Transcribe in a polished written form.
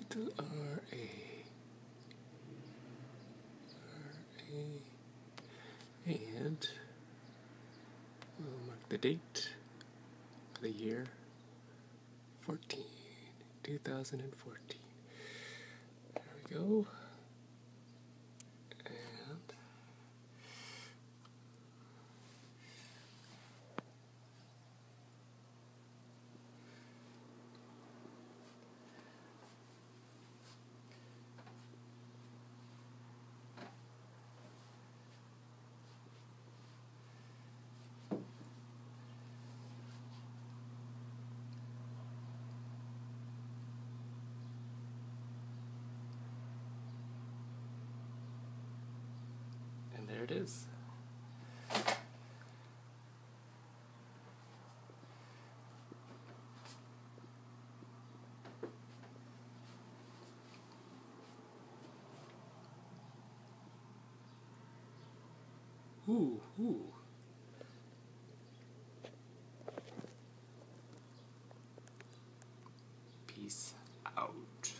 And we'll mark the date, the year, 2014. There we go. And there it is. Ooh. Peace out.